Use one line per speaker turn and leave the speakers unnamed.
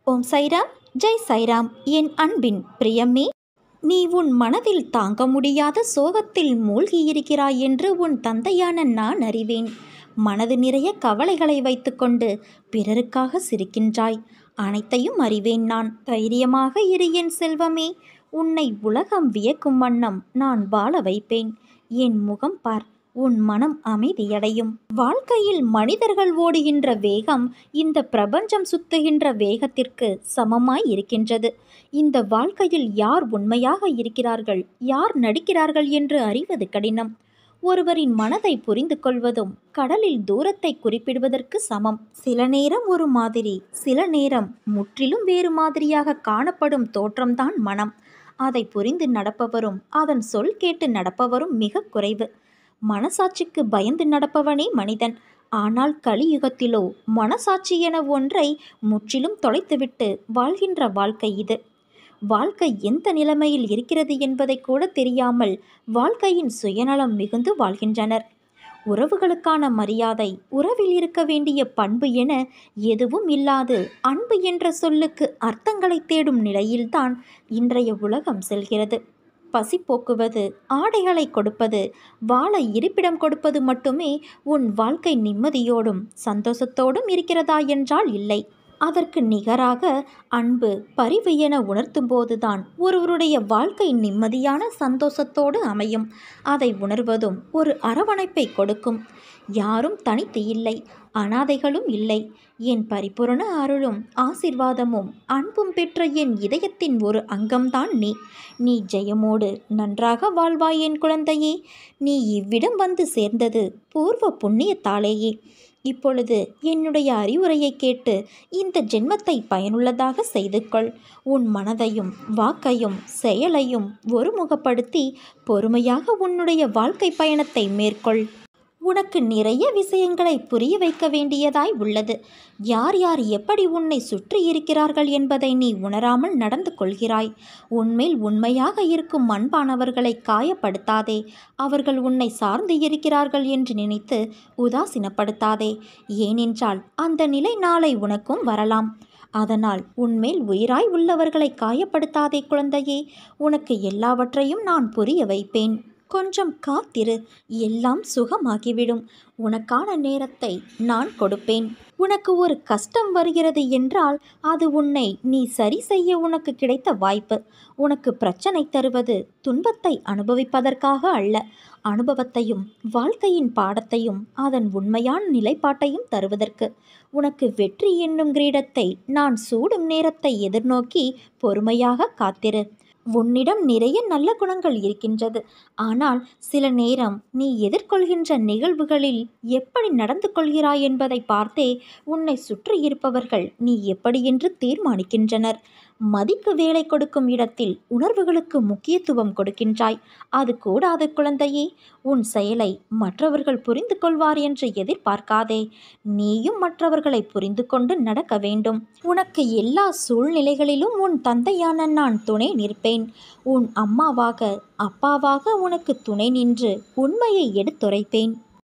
ஓம் சைராம், ஜெய் சைராம். என் அன்பின் பிரியமே, நீ உன் மனதில் தாங்க முடியாத சோகத்தில் மூழ்கியிருக்கிறாய் என்று உன் தந்தையான நான் அறிவேன். மனது நிறைய கவலைகளை வைத்துக்கொண்டு பிறருக்காக சிரிக்கின்றாய். அனைத்தையும் அறிவேன் நான். தைரியமாக இரு என் செல்வமே. உன்னை உலகம் வியக்கும் வண்ணம் நான் வாழ வைப்பேன். என் முகம் பார், உன் மனம் அமைதியடையும். வாழ்க்கையில் மனிதர்கள் ஓடுகின்ற வேகம் இந்த பிரபஞ்சம் சுத்துகின்ற வேகத்திற்கு சமமாய் இருக்கின்றது. இந்த வாழ்க்கையில் யார் உண்மையாக இருக்கிறார்கள், யார் நடிக்கிறார்கள் என்று அறிவது கடினம். ஒருவரின் மனதை புரிந்து கொள்வதும் கடலில் தூரத்தை குறிப்பிடுவதற்கு சமம். சில நேரம் ஒரு மாதிரி, சில நேரம் முற்றிலும் வேறு மாதிரியாக காணப்படும் தோற்றம்தான் மனம். அதை புரிந்து நடப்பவரும் அதன் சொல் கேட்டு நடப்பவரும் மிக குறைவு. மனசாட்சிக்கு பயந்து நடப்பவனே மனிதன். ஆனால் கலியுகத்திலோ மனசாட்சி என ஒன்றை முற்றிலும் தொலைத்துவிட்டு வாழ்கின்ற வாழ்க்கை இது. வாழ்க்கை எந்த நிலைமையில் இருக்கிறது என்பதை கூட தெரியாமல் வாழ்க்கையின் சுயநலம் மிகுந்து வாழ்கின்றனர். உறவுகளுக்கான மரியாதை, உறவில் இருக்க வேண்டிய பண்பு என எதுவும் இல்லாது அன்பு என்ற சொல்லுக்கு அர்த்தங்களை தேடும் நிலையில்தான் இன்றைய உலகம் செல்கிறது. பசி போக்குவது, ஆடைகளை கொடுப்பது, வாழ இருப்பிடம் கொடுப்பது மட்டுமே உன் வாழ்க்கை நிம்மதியோடும் சந்தோஷத்தோடும் இருக்கிறதா என்றால் இல்லை. அதற்கு நிகராக அன்பு, பரிவு என உணர்த்தும் போதுதான் ஒருவருடைய வாழ்க்கை நிம்மதியான சந்தோஷத்தோடு அமையும். அதை உணர்வதும் ஒரு அரவணைப்பை கொடுக்கும். யாரும் தனித்து இல்லை, அனாதைகளும் இல்லை. என் பரிபூரண அருளும் ஆசிர்வாதமும் அன்பும் பெற்ற என் இதயத்தின் ஒரு அங்கம்தான் நீ. நீ ஜெயமோடு நன்றாக வாழ்வாய் என் குழந்தையே. நீ இவ்விடம் வந்து சேர்ந்தது பூர்வ புண்ணியத்தாலேயே. இப்பொழுது என்னுடைய அறிவுரையை கேட்டு இந்த ஜென்மத்தை பயனுள்ளதாக செய்து கொள். உன் மனதையும் வாக்கையும் செயலையும் ஒருமுகப்படுத்தி பொறுமையாக உன்னுடைய வாழ்க்கை பயணத்தை மேற்கொள். உனக்கு நிறைய விஷயங்களை புரிய வைக்க வேண்டியதாய் உள்ளது. யார் யார் எப்படி உன்னை சுற்றி இருக்கிறார்கள் என்பதை நீ உணராமல் நடந்து கொள்கிறாய். உன்மேல் உண்மையாக இருக்கும் அன்பானவர்களை காயப்படுத்தாதே. அவர்கள் உன்னை சார்ந்து இருக்கிறார்கள் என்று நினைத்து உதாசீனப்படுத்தாதே. ஏனென்றால் அந்த நிலை நாளை உனக்கும் வரலாம். அதனால் உன்மேல் உயிராய் உள்ளவர்களை காயப்படுத்தாதே குழந்தையே. உனக்கு எல்லாவற்றையும் நான் புரிய வைப்பேன். கொஞ்சம் காத்திரு, எல்லாம் சுகமாகிவிடும். உனக்கான நேரத்தை நான் கொடுப்பேன். உனக்கு ஒரு கஷ்டம் வருகிறது என்றால் அது உன்னை நீ சரி செய்ய உனக்கு கிடைத்த வாய்ப்பு. உனக்கு பிரச்சனை தருவது துன்பத்தை அனுபவிப்பதற்காக அல்ல, அனுபவத்தையும் வாழ்க்கையின் பாடத்தையும் அதன் உண்மையான நிலைப்பாட்டையும் தருவதற்கு. உனக்கு வெற்றி என்னும் கிரீடத்தை நான் சூடும் நேரத்தை எதிர்நோக்கி பொறுமையாக காத்திரு. உன்னிடம் நிறைய நல்ல குணங்கள் இருக்கின்றது. ஆனால் சில நேரம் நீ எதிர்கொள்கின்ற நிகழ்வுகளில் எப்படி நடந்து கொள்கிறாய் என்பதை பார்த்தே உன்னை சுற்றி இருப்பவர்கள் நீ எப்படி என்று தீர்மானிக்கின்றனர். மதிக்கு வேலை கொடுக்கும் இடத்தில் உணர்வுகளுக்கு முக்கியத்துவம் கொடுக்கின்றாய். அது கூடாது குழந்தையே. உன் செயலை மற்றவர்கள் புரிந்து கொள்வார் என்று எதிர்பார்க்காதே. நீயும் மற்றவர்களை புரிந்து கொண்டு நடக்க வேண்டும். உனக்கு எல்லா சூழ்நிலைகளிலும் உன் தந்தையான நான் துணை நிற்பேன். உன் அம்மாவாக, அப்பாவாக உனக்கு துணை நின்று உண்மையை எடுத்துரைப்பேன்.